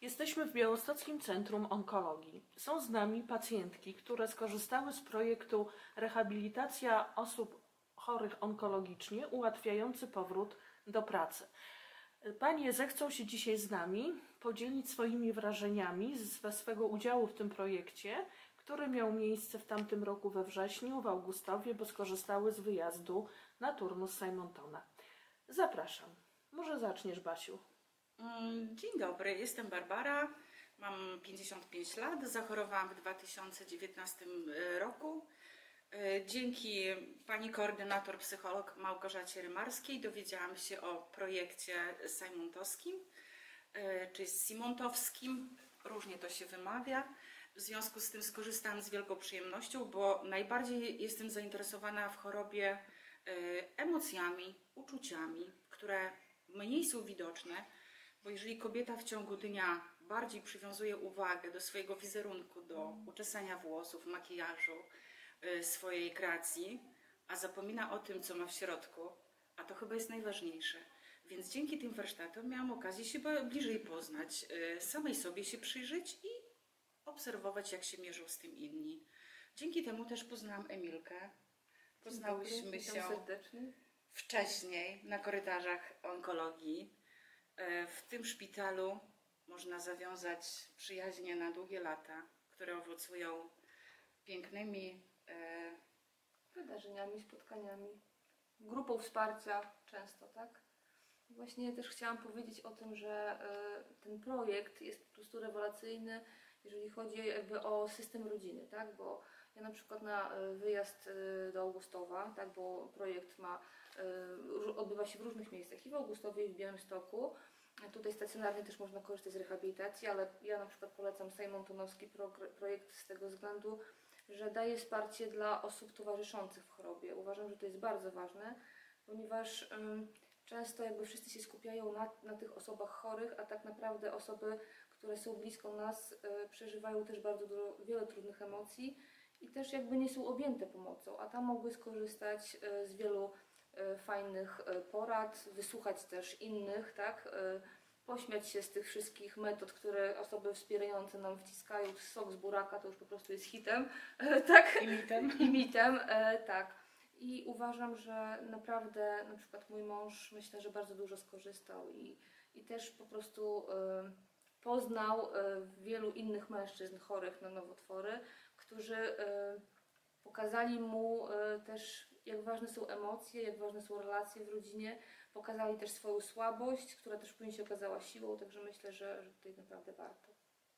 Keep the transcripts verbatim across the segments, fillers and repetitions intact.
Jesteśmy w Białostockim Centrum Onkologii. Są z nami pacjentki, które skorzystały z projektu Rehabilitacja osób chorych onkologicznie, ułatwiający powrót do pracy. Panie zechcą się dzisiaj z nami podzielić swoimi wrażeniami ze swego udziału w tym projekcie, który miał miejsce w tamtym roku we wrześniu w Augustowie, bo skorzystały z wyjazdu na turnus Simontona. Zapraszam. Może zaczniesz, Basiu. Dzień dobry, jestem Barbara, mam pięćdziesiąt pięć lat, zachorowałam w dwa tysiące dziewiętnastym roku. Dzięki pani koordynator psycholog Małgorzacie Rymarskiej dowiedziałam się o projekcie simontowskim, czy simontowskim, różnie to się wymawia. W związku z tym skorzystałam z wielką przyjemnością, bo najbardziej jestem zainteresowana w chorobie emocjami, uczuciami, które mniej są widoczne. Bo jeżeli kobieta w ciągu dnia bardziej przywiązuje uwagę do swojego wizerunku, do uczesania włosów, makijażu, y, swojej kreacji, a zapomina o tym, co ma w środku, a to chyba jest najważniejsze. Więc dzięki tym warsztatom miałam okazję się bliżej poznać, y, samej sobie się przyjrzeć i obserwować, jak się mierzą z tym inni. Dzięki temu też poznałam Emilkę. Poznałyśmy się wcześniej na korytarzach onkologii. W tym szpitalu można zawiązać przyjaźnie na długie lata, które owocują pięknymi e... wydarzeniami, spotkaniami, grupą wsparcia często, tak? Właśnie też chciałam powiedzieć o tym, że y, ten projekt jest po prostu rewelacyjny, jeżeli chodzi jakby o system rodziny, tak? Bo ja na przykład na y, wyjazd y, do Augustowa, tak? Bo projekt ma, y, odbywa się w różnych miejscach, i w Augustowie, i w Białymstoku. Tutaj stacjonarnie też można korzystać z rehabilitacji, ale ja na przykład polecam Simontonowski pro, projekt z tego względu, że daje wsparcie dla osób towarzyszących w chorobie. Uważam, że to jest bardzo ważne, ponieważ um, często jakby wszyscy się skupiają na, na tych osobach chorych, a tak naprawdę osoby, które są blisko nas, y, przeżywają też bardzo dużo, wiele trudnych emocji i też jakby nie są objęte pomocą, a tam mogły skorzystać y, z wielu fajnych porad, wysłuchać też innych, tak? Pośmiać się z tych wszystkich metod, które osoby wspierające nam wciskają. Sok z buraka to już po prostu jest hitem, tak? I mitem. I mitem, tak. I uważam, że naprawdę na przykład mój mąż, myślę, że bardzo dużo skorzystał i, i też po prostu poznał wielu innych mężczyzn chorych na nowotwory, którzy pokazali mu też, jak ważne są emocje, jak ważne są relacje w rodzinie. Pokazali też swoją słabość, która też później się okazała siłą, także myślę, że, że tutaj naprawdę warto.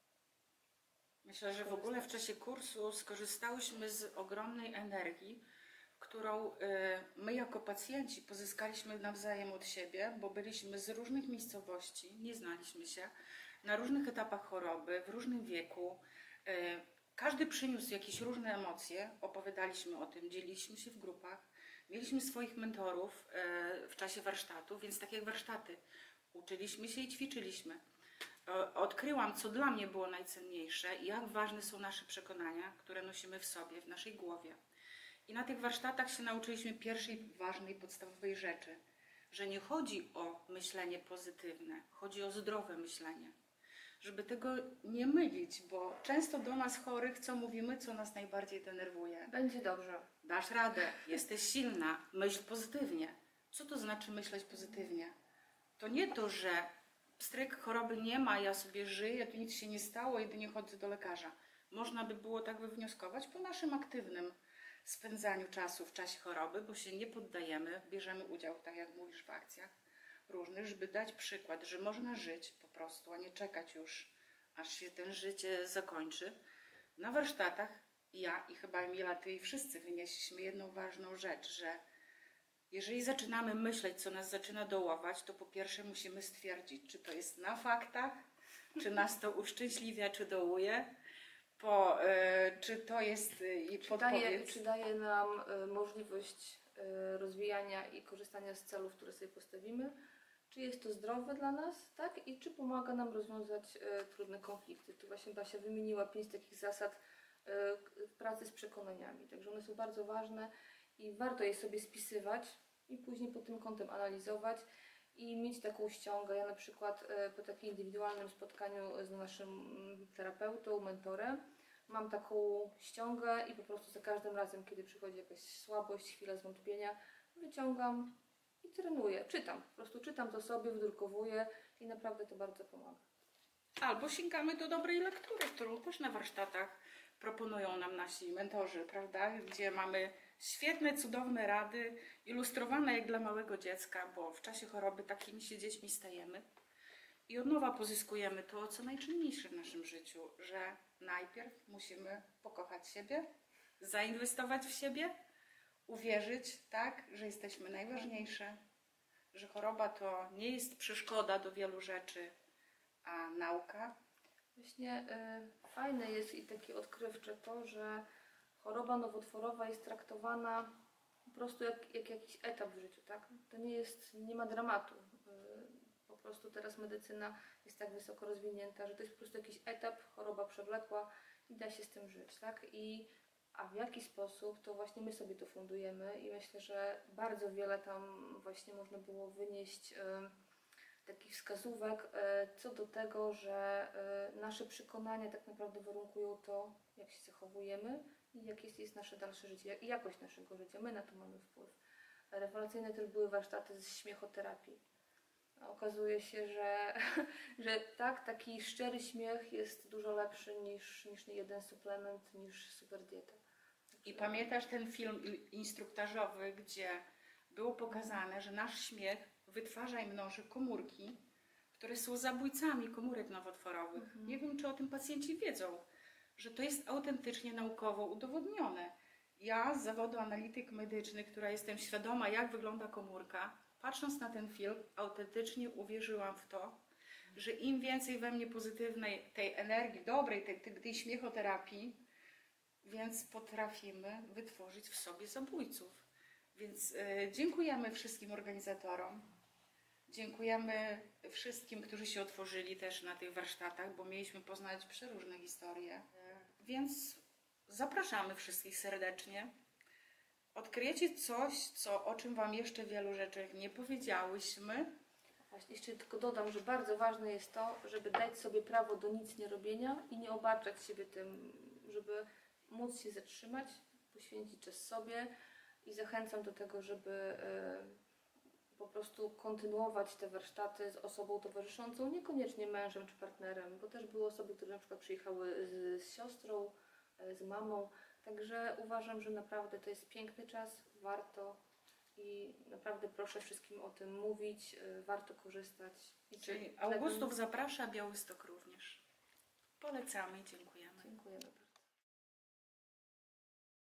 Myślę, że w ogóle w czasie kursu skorzystałyśmy z ogromnej energii, którą my jako pacjenci pozyskaliśmy nawzajem od siebie, bo byliśmy z różnych miejscowości, nie znaliśmy się, na różnych etapach choroby, w różnym wieku. Każdy przyniósł jakieś różne emocje, opowiadaliśmy o tym, dzieliliśmy się w grupach, mieliśmy swoich mentorów w czasie warsztatu, więc tak jak warsztaty, uczyliśmy się i ćwiczyliśmy. Odkryłam, co dla mnie było najcenniejsze i jak ważne są nasze przekonania, które nosimy w sobie, w naszej głowie. I na tych warsztatach się nauczyliśmy pierwszej ważnej, podstawowej rzeczy, że nie chodzi o myślenie pozytywne, chodzi o zdrowe myślenie. Żeby tego nie mylić, bo często do nas chorych, co mówimy, co nas najbardziej denerwuje. Będzie dobrze. Dasz radę, jesteś silna, myśl pozytywnie. Co to znaczy myśleć pozytywnie? To nie to, że pstryk, choroby nie ma, ja sobie żyję, tu nic się nie stało, jedynie chodzę do lekarza. Można by było tak wywnioskować po naszym aktywnym spędzaniu czasu w czasie choroby, bo się nie poddajemy, bierzemy udział, tak jak mówisz, w akcjach różnych, żeby dać przykład, że można żyć po prostu, a nie czekać już, aż się ten życie zakończy. Na warsztatach ja i chyba Emila, ty i wszyscy wynieśliśmy jedną ważną rzecz, że jeżeli zaczynamy myśleć, co nas zaczyna dołować, to po pierwsze musimy stwierdzić, czy to jest na faktach, czy nas to uszczęśliwia, czy dołuje, po, y, czy to jest y, i czy daje, czy daje nam y, możliwość y, rozwijania i korzystania z celów, które sobie postawimy, czy jest to zdrowe dla nas, tak? I czy pomaga nam rozwiązać y, trudne konflikty. Tu właśnie Basia wymieniła pięć takich zasad y, pracy z przekonaniami, także one są bardzo ważne i warto je sobie spisywać i później pod tym kątem analizować i mieć taką ściągę. Ja na przykład e, po takim indywidualnym spotkaniu z naszym mm, terapeutą, mentorem, mam taką ściągę i po prostu za każdym razem, kiedy przychodzi jakaś słabość, chwila zwątpienia, wyciągam i trenuję. Czytam, po prostu czytam to sobie, wdrukowuję i naprawdę to bardzo pomaga. Albo sięgamy do dobrej lektury, którą też na warsztatach proponują nam nasi mentorzy, prawda? Gdzie mamy świetne, cudowne rady, ilustrowane jak dla małego dziecka, bo w czasie choroby takimi się dziećmi stajemy. I od nowa pozyskujemy to, co najcenniejsze w naszym życiu, że najpierw musimy pokochać siebie, zainwestować w siebie, uwierzyć, tak, że jesteśmy najważniejsze, że choroba to nie jest przeszkoda do wielu rzeczy, a nauka. Właśnie y, fajne jest i takie odkrywcze to, że choroba nowotworowa jest traktowana po prostu jak, jak jakiś etap w życiu, tak? To nie jest, nie ma dramatu. Y, po prostu teraz medycyna jest tak wysoko rozwinięta, że to jest po prostu jakiś etap, choroba przewlekła i da się z tym żyć, tak? I, a w jaki sposób, to właśnie my sobie to fundujemy i myślę, że bardzo wiele tam właśnie można było wynieść y, takich wskazówek e, co do tego, że e, nasze przekonania tak naprawdę warunkują to, jak się zachowujemy i jakie jest, jest nasze dalsze życie i jakość naszego życia. My na to mamy wpływ. Rewelacyjne też były warsztaty z śmiechoterapii. A okazuje się, że, że tak, taki szczery śmiech jest dużo lepszy niż, niż jeden suplement, niż super dieta. I pamiętasz ten film instruktażowy, gdzie było pokazane, że nasz śmiech wytwarza i mnoży komórki, które są zabójcami komórek nowotworowych. Mhm. Nie wiem, czy o tym pacjenci wiedzą, że to jest autentycznie naukowo udowodnione. Ja z zawodu analityk medyczny, która jestem świadoma, jak wygląda komórka, patrząc na ten film, autentycznie uwierzyłam w to, że im więcej we mnie pozytywnej tej energii, dobrej, tej, tej, tej śmiechoterapii, więc potrafimy wytworzyć w sobie zabójców. Więc y, dziękujemy wszystkim organizatorom. Dziękujemy wszystkim, którzy się otworzyli też na tych warsztatach, bo mieliśmy poznać przeróżne historie. Więc zapraszamy wszystkich serdecznie. Odkryjecie coś, co, o czym Wam jeszcze wielu rzeczy nie powiedziałyśmy. Właśnie jeszcze tylko dodam, że bardzo ważne jest to, żeby dać sobie prawo do nic nie robienia i nie obarczać siebie tym, żeby móc się zatrzymać, poświęcić czas sobie i zachęcam do tego, żeby y, po prostu kontynuować te warsztaty z osobą towarzyszącą, niekoniecznie mężem czy partnerem, bo też były osoby, które na przykład przyjechały z, z siostrą, y, z mamą, także uważam, że naprawdę to jest piękny czas, warto i naprawdę proszę wszystkim o tym mówić, y, warto korzystać. I Czyli dlatego- Augustów zaprasza, Białystok również. Polecamy i dziękujemy. Dziękujemy bardzo.